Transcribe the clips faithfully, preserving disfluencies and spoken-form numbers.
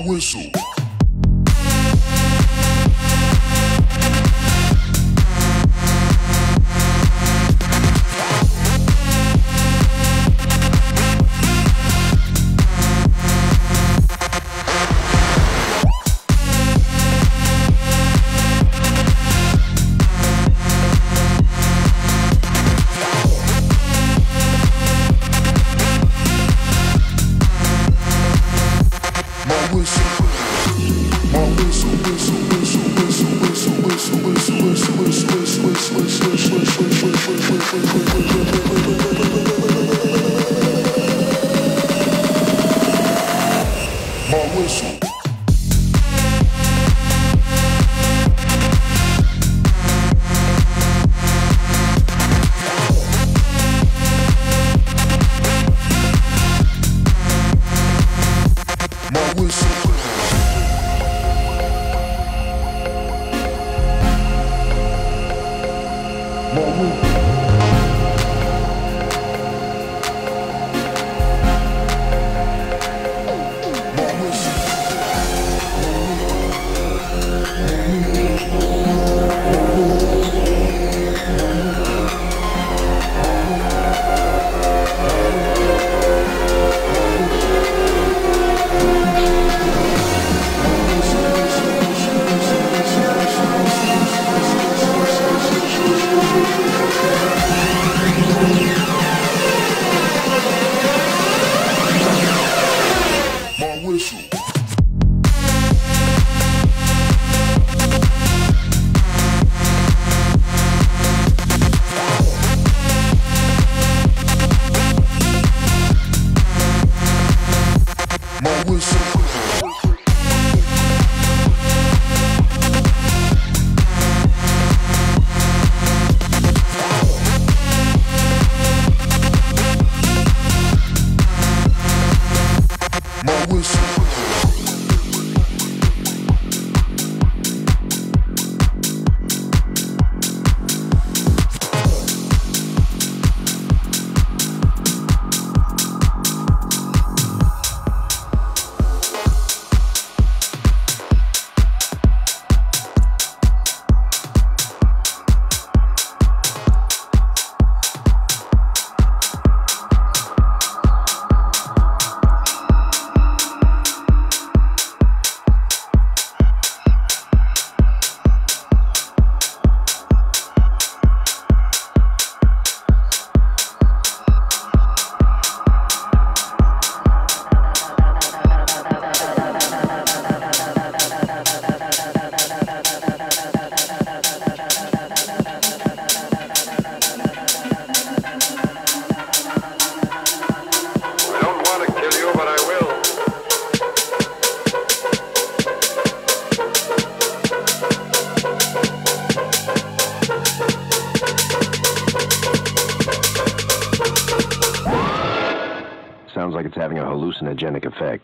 my whistle. Sounds like it's having a hallucinogenic effect.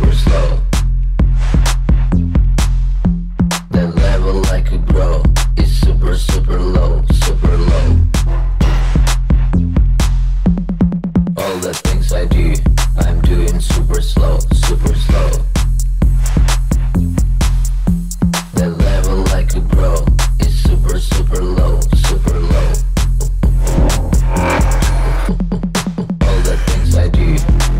super slow. The level I could grow is super super low, super low. All the things I do, I'm doing super slow, super slow. The level I could grow is super super low, super low. All the things I do.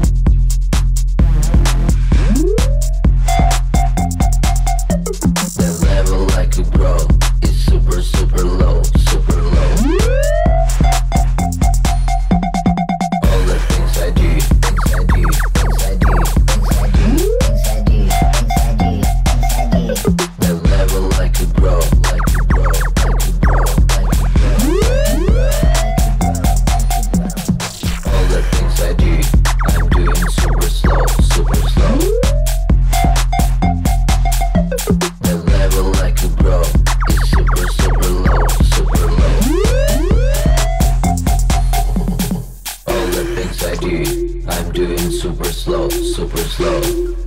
The level I could grow is super super low, super low. All the things I do, things I do, things I do, things I do, things I do, things I do, things I do. The level I could grow, I could grow, I could grow, I could grow, I could grow. All the things I do, I'm doing super slow, super slow. The level I could grow is super super low, super low. All the things I do, I'm doing super slow, super slow.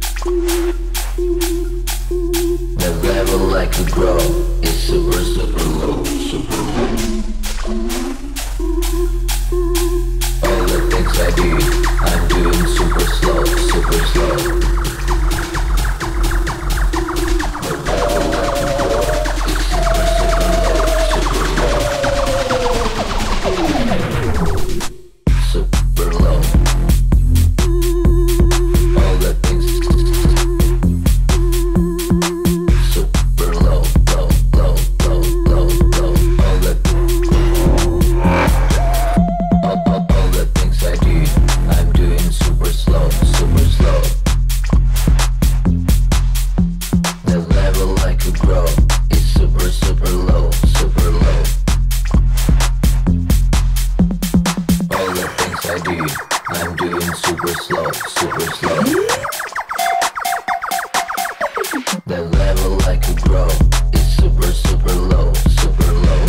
The level I could grow is super super low, super low. All the things I do, I'm doing super slow, super slow. The level I could grow is super super low, super low. Super low. All the things super low, low, low, low, low, low. All the all, all, all the things I do, I'm doing super slow, super slow. The level I could grow is super super low, super low. All the things I do, I'm doing super slow, super slow. The level I could grow is super super low, super low.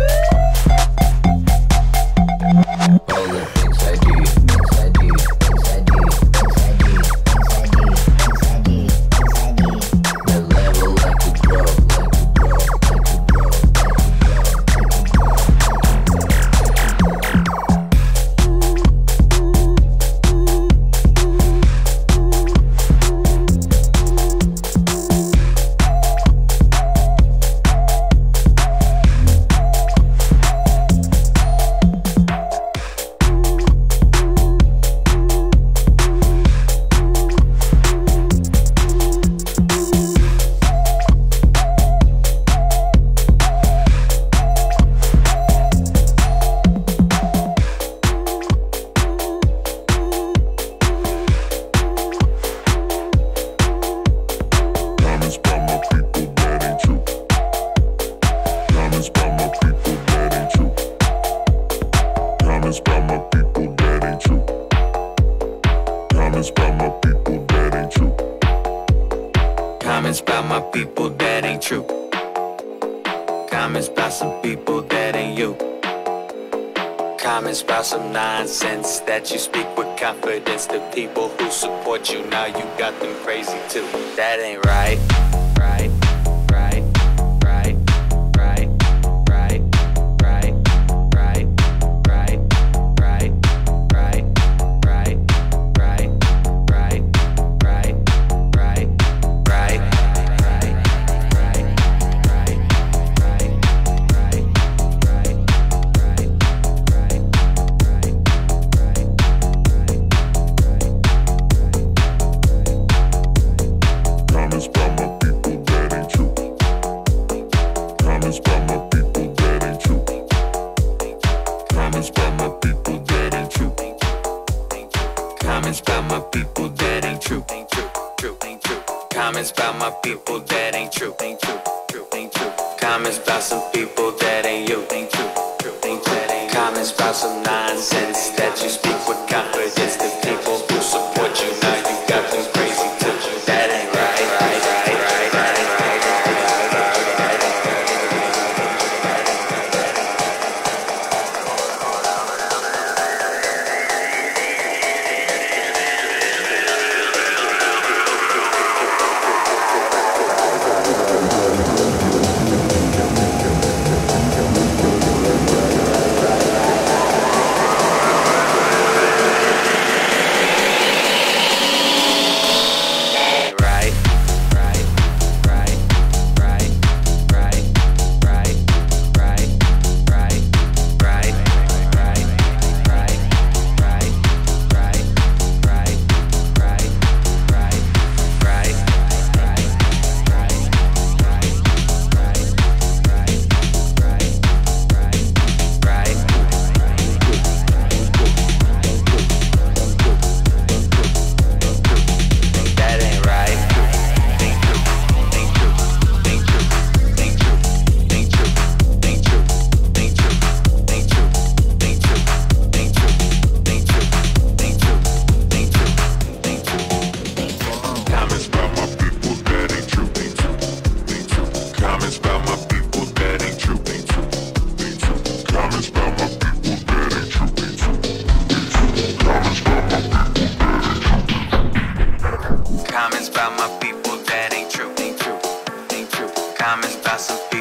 All the things I do, things I do, things I do, things I do, things I do, things I do, things I do. The level I could grow, I could grow, I could grow, I could grow, I could grow, I could grow. Comments about my people that ain't true. Comments about some people that ain't you. Comments about some nonsense that you speak with confidence. The people who support you, now you got them crazy too. That ain't right, right, right, right, right, right, right, right, right, right, right, right, right, right, right, right, right. Comments about my people that ain't true. Comments about my people that ain't true. Comments about some people that ain't you. Comments about some nonsense that you speak with confidence. The people who support you, now you got them crazy too. That ain't right, right, right, right, right, right, my people that ain't true, ain't true, ain't true. Comments about some